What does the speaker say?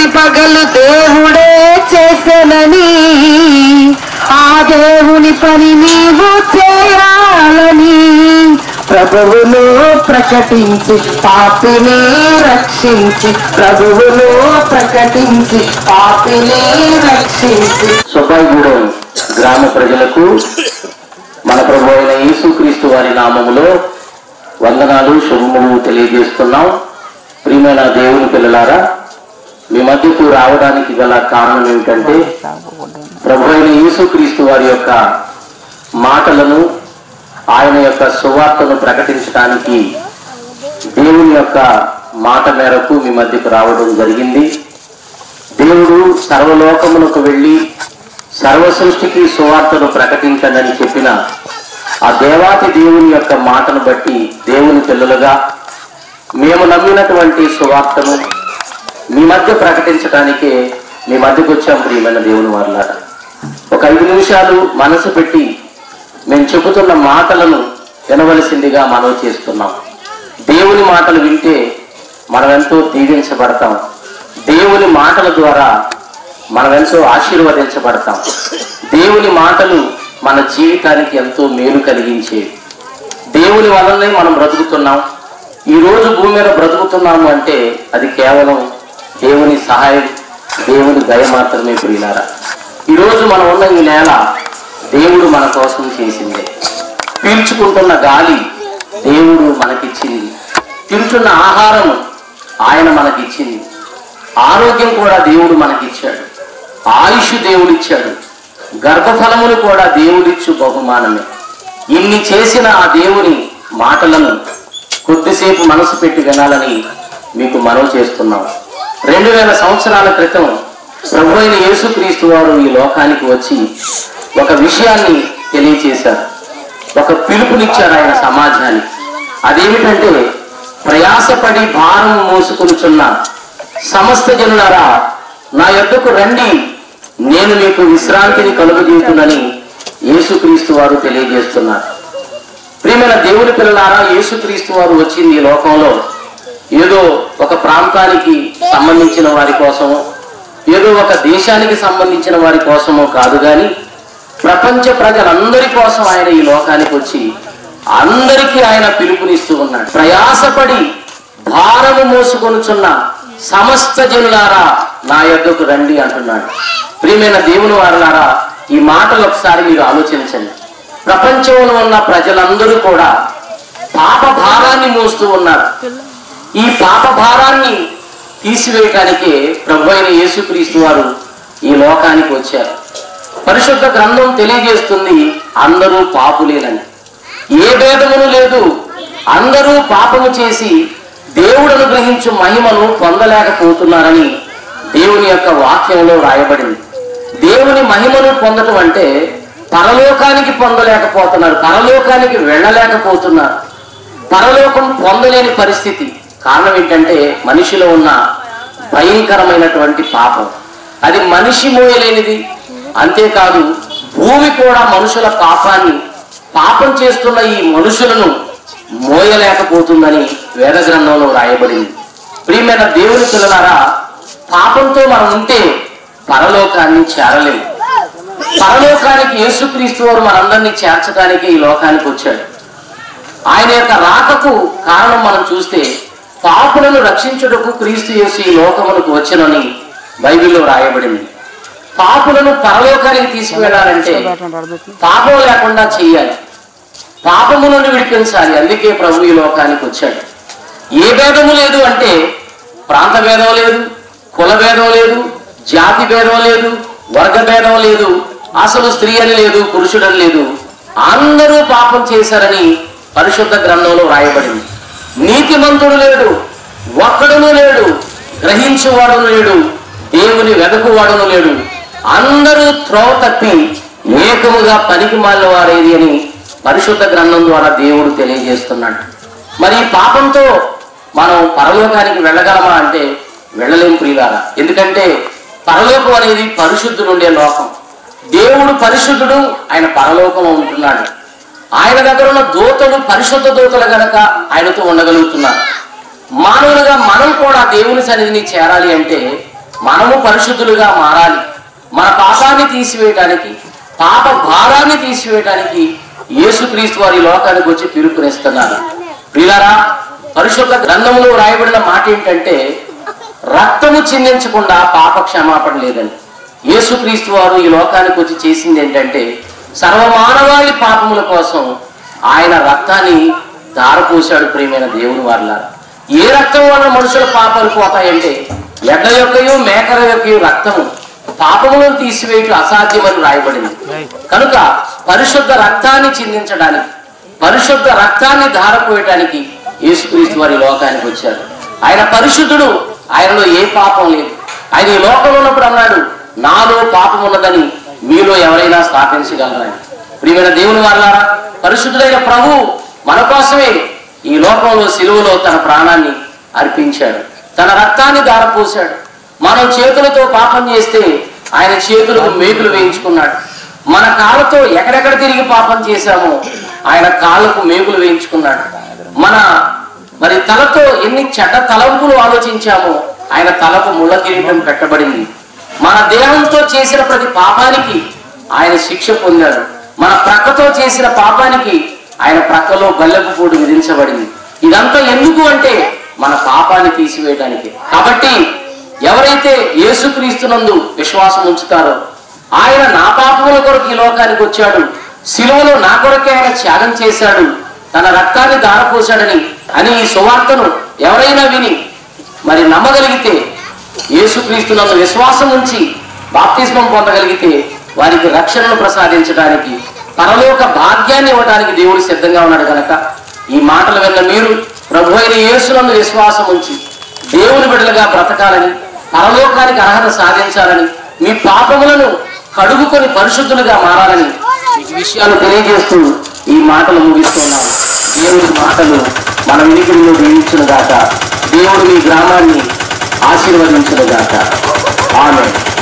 రాత్రి పగలు దేవుడే చేసెనని, ఆ దేవుని పని నీవు చేయాలని ప్రభువును ప్రకటించి పాపిని రక్షించి, ప్రభువును ప్రకటించి పాపిని రక్షించి. సుబ్బాయిగూడెం గ్రామ ప్రజలకు మన ప్రభు అయిన యేసుక్రీస్తు వారి నామములో వందనాలు, శుభములు తెలియజేస్తున్నాం. ప్రియమైన దేవుని పిల్లలారా, మీ మధ్యకు రావడానికి గల కారణం ఏమిటంటే, ప్రభు అయిన యేసుక్రీస్తు వారి యొక్క మాటలను, ఆయన యొక్క సువార్తను ప్రకటించడానికి దేవుని యొక్క మాట మేరకు మీ మధ్యకు రావడం జరిగింది. దేవుడు సర్వలోకమునకు వెళ్ళి సర్వ సృష్టికి సువార్తను ప్రకటించండి చెప్పిన ఆ దేవాతి దేవుని యొక్క మాటను బట్టి దేవుని పిల్లలుగా మేము నమ్మినటువంటి సువార్తను మీ మధ్య ప్రకటించడానికే మీ మధ్యకు వచ్చాం. ప్రియమైన దేవుని వారలారా, ఒక 5 నిమిషాలు మనసు పెట్టి మేము చెబుతున్న మాటలను వినవలసిందిగా మనవి చేస్తున్నాం. దేవుని మాటలు వింటే మనం ఎంతో దీవించబడతాం. దేవుని మాటల ద్వారా మనం ఎంతో ఆశీర్వదించబడతాం. దేవుని మాటలు మన జీవితానికి ఎంతో మేలు కలిగించేవి. దేవుని వలనే మనం బ్రతుకుతున్నాం. ఈరోజు భూమి మీద బ్రతుకుతున్నాము అంటే అది కేవలం దేవుని సహాయం, దేవుని దయ మాత్రమే. ప్రియులారా, ఈరోజు మనం ఉన్న ఈ నేల దేవుడు మన కోసం చేసిందే. పీల్చుకుంటున్న గాలి దేవుడు మనకిచ్చింది. తింటున్న ఆహారం ఆయన మనకిచ్చింది. ఆరోగ్యం కూడా దేవుడు మనకిచ్చాడు. ఆయుష్ దేవుడిచ్చాడు. గర్భఫలములు కూడా దేవుడిచ్చు బహుమానమే. ఇన్ని చేసిన ఆ దేవుని మాటలను కొద్దిసేపు మనసు పెట్టి వినాలని మీకు మనవి చేస్తున్నాం. 2000 సంవత్సరాల క్రితం ప్రభు అయిన యేసుక్రీస్తు వారు ఈ లోకానికి వచ్చి ఒక విషయాన్ని తెలియచేశారు. ఒక పిలుపునిచ్చారు ఆయన సమాజానికి. అదేమిటంటే, ప్రయాసపడి భారం మోసుకొనుచున్న సమస్త జనులారా నా యొద్దకు రండి, నేను మీకు విశ్రాంతిని కలుగజేయుదునని యేసుక్రీస్తు వారు తెలియజేస్తున్నారు. ప్రియమైన దేవుని పిల్లలారా, యేసుక్రీస్తు వారు వచ్చింది ఈ లోకంలో ఏదో ఒక ప్రాంతానికి సంబంధించిన వారి కోసమో, ఏదో ఒక దేశానికి సంబంధించిన వారి కోసమో కాదు, కానీ ప్రపంచ ప్రజలందరి కోసం ఆయన ఈ లోకానికి వచ్చి అందరికీ ఆయన పిలుపునిస్తూ ఉన్నాడు. ప్రయాసపడి భారము మోసుకొనుచున్న సమస్త జనులారా నా యొద్దకు రండి అంటున్నాడు. ప్రియమైన దేవుని వారలారా, ఈ మాటలు ఒకసారి మీరు ఆలోచించండి. ప్రపంచంలో ఉన్న ప్రజలందరూ కూడా పాప భారాన్ని మోస్తూ ఉన్నారు. ఈ పాప భారాన్ని తీసివేయటానికే ప్రభు అయిన యేసుక్రీస్తు వారు ఈ లోకానికి వచ్చారు. పరిశుద్ధ గ్రంథం తెలియజేస్తుంది, అందరూ పాపులేనని. ఏ భేదమును లేదు. అందరూ పాపము చేసి దేవుడు అనుగ్రహించు మహిమను పొందలేకపోతున్నారని దేవుని యొక్క వాక్యంలో రాయబడింది. దేవుని మహిమను పొందటం అంటే పరలోకానికి పొందలేకపోతున్నారు, పరలోకానికి వెళ్ళలేకపోతున్నారు. పరలోకం పొందలేని పరిస్థితి. కారణం ఏంటంటే, మనిషిలో ఉన్న భయంకరమైనటువంటి పాపం. అది మనిషి మోయలేనిది. అంతేకాదు, భూమి కూడా మనుషుల పాపం చేస్తున్న ఈ మనుషులను మోయలేకపోతుందని వేద గ్రంథంలో రాయబడింది. ప్రియమైన దేవుని పిల్లలారా, పాపంతో మనం ఉంటే పరలోకాన్ని చేరలేము. పరలోకానికి యేసుక్రీస్తు వారు మనందరినీ చేర్చడానికి ఈ లోకానికి వచ్చాడు. ఆయన యొక్క రాకకు కారణం మనం చూస్తే, పాపులను రక్షించుటకు క్రీస్తు యేసు ఈ లోకమునకు వచ్చెనని బైబిల్లో రాయబడింది. పాపులను పరలోకానికి తీసుకువెళ్ళాలంటే పాపం లేకుండా చేయాలి, పాపము నుండి విడిపించాలి. అందుకే ప్రభు ఈ లోకానికి వచ్చాడు. ఏ భేదము లేదు అంటే, ప్రాంత భేదం లేదు, కుల భేదం లేదు, జాతి భేదం లేదు, వర్గ భేదం లేదు, అసలు స్త్రీ అని లేదు, పురుషుడని లేదు. అందరూ పాపం చేశారని పరిశుద్ధ గ్రంథంలో రాయబడింది. నీతిమంతుడు లేడు, ఒక్కడును లేడు, గ్రహించువాడును లేడు, దేవుని వెదకువాడును లేడు. అందరూ త్రోవ తప్పి ఏకముగా పనికి మాలిన వారేది అని పరిశుద్ధ గ్రంథం ద్వారా దేవుడు తెలియజేస్తున్నాడు. మరి ఈ పాపంతో మనం పరలోకానికి వెళ్ళగలమా అంటే వెళ్ళలేం ప్రియులారా. ఎందుకంటే పరలోకం అనేది పరిశుద్ధుడు ఉండే లోకం. దేవుడు పరిశుద్ధుడు, ఆయన పరలోకంలో ఉంటున్నాడు. ఆయన దగ్గర ఉన్న దూతలు పరిశుద్ధ దూతలు గనక ఆయనతో ఉండగలుగుతున్నారు. మానవులుగా మనం కూడా దేవుని సన్నిధిని చేరాలి అంటే మనము పరిశుద్ధులుగా మారాలి. మన పాపాన్ని తీసివేయటానికి, పాప భారాన్ని తీసివేయటానికి యేసుక్రీస్తు వారి లోకానికి వచ్చి పిలుపునిస్తున్నారు. ప్రియులారా, పరిశుద్ధ గ్రంథంలో రాయబడిన మాట ఏంటంటే రక్తము చిందించకుండా పాప క్షమాపణ లేదని. యేసుక్రీస్తు వారు ఈ లోకానికి వచ్చి చేసింది ఏంటంటే సర్వమానవాళి పాపముల కోసం ఆయన రక్తాన్ని ధారపోశాడు. ప్రియమైన దేవుని వారలారా, ఏ రక్తం వల్ల మనుషుల పాపాలు పోతాయంటే ఎడ్ల యొక్కయో మేకల యొక్కయో రక్తము పాపములను తీసివేయటం అసాధ్యమని రాయబడింది. కనుక పరిశుద్ధ రక్తాన్ని చిందించడానికి, పరిశుద్ధ రక్తాన్ని ధారపోయటానికి యేసుక్రీస్తు వారి లోకానికి వచ్చారు. ఆయన పరిశుద్ధుడు, ఆయనలో ఏ పాపం లేదు. ఆయన ఈ లోకంలో ఉన్నప్పుడు అన్నాడు, నాలో పాపం ఉన్నదని మీలో ఎవరైనా స్థాపించగలరని. ప్రియమైన దేవుని వారలారా, పరిశుద్ధుడైన ప్రభు మన కోసమే ఈ లోకంలో సిలువలో తన ప్రాణాన్ని అర్పించాడు, తన రక్తాన్ని ధారపోశాడు. మనం చేతులతో పాపం చేస్తే ఆయన చేతులకు మేకులు వేయించుకున్నాడు. మన కాళ్ళతో ఎక్కడెక్కడ తిరిగి పాపం చేశామో ఆయన కాళ్ళకు మేకులు వేయించుకున్నాడు. మరి తలతో ఎన్ని చెడ్డ తలంపులు ఆలోచించామో ఆయన తలకు ముళ్ళ కిరీటం పెట్టబడింది. మన దేహంతో చేసిన ప్రతి పాపానికి ఆయన శిక్ష పొందాడు. మన ప్రక్కతో చేసిన పాపానికి ఆయన ప్రక్కలో బల్లెపు పోటు విధించబడింది. ఇదంతా ఎందుకు అంటే మన పాపాన్ని తీసివేయడానికి. కాబట్టి ఎవరైతే యేసుక్రీస్తునందు విశ్వాసం ఉంచుతారో, ఆయన నా పాపముల కొరకు ఈ లోకానికి వచ్చాడు, సిలువలో నా కొరకే ఆయన త్యాగం చేశాడు, తన రక్తాన్ని ధారపోశాడని ఈ సువార్తను ఎవరైనా విని మరి నమ్మగలిగితే, యేసుక్రీస్తునందు విశ్వాసం ఉంచి బాప్తిస్మం పొందగలిగితే వారికి రక్షణను ప్రసాదించడానికి, పరలోక భాగ్యాన్ని ఇవ్వడానికి దేవుడు సిద్ధంగా ఉన్నాడు. కనుక ఈ మాటలు విన్న మీరు ప్రభు అయిన యేసునందు విశ్వాసం ఉంచి దేవుని బిడ్డలుగా బ్రతకాలని, పరలోకానికి అర్హత సాధించాలని, మీ పాపములను కడుగుకొని పరిశుద్ధులుగా మారాలని ఈ విషయాలు తెలియజేస్తూ ఈ మాటలు ముగిస్తున్నాను. దేవుడి మాటలు మన వినికిడిలో దీవించును గాక. దేవుడు మీ గ్రామాన్ని ఆశీర్వదించును గాక. ఆమేన్.